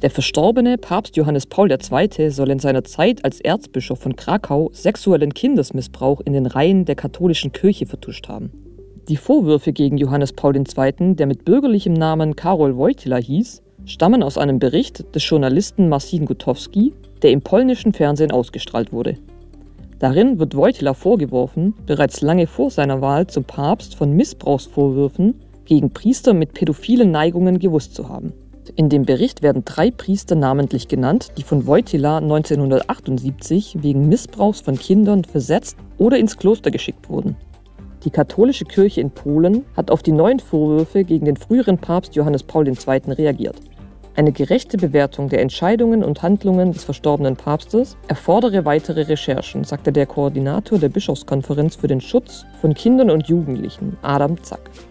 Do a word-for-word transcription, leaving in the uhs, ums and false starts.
Der verstorbene Papst Johannes Paul der Zweite soll in seiner Zeit als Erzbischof von Krakau sexuellen Kindesmissbrauch in den Reihen der katholischen Kirche vertuscht haben. Die Vorwürfe gegen Johannes Paul der Zweite., der mit bürgerlichem Namen Karol Wojtyła hieß, stammen aus einem Bericht des Journalisten Marcin Gutowski, der im polnischen Fernsehen ausgestrahlt wurde. Darin wird Wojtyła vorgeworfen, bereits lange vor seiner Wahl zum Papst von Missbrauchsvorwürfen gegen Priester mit pädophilen Neigungen gewusst zu haben. In dem Bericht werden drei Priester namentlich genannt, die von Wojtyła neunzehnhundertachtundsiebzig wegen Missbrauchs von Kindern versetzt oder ins Kloster geschickt wurden. Die katholische Kirche in Polen hat auf die neuen Vorwürfe gegen den früheren Papst Johannes Paul der Zweite. Reagiert. Eine gerechte Bewertung der Entscheidungen und Handlungen des verstorbenen Papstes erfordere weitere Recherchen, sagte der Koordinator der Bischofskonferenz für den Schutz von Kindern und Jugendlichen, Adam Zak.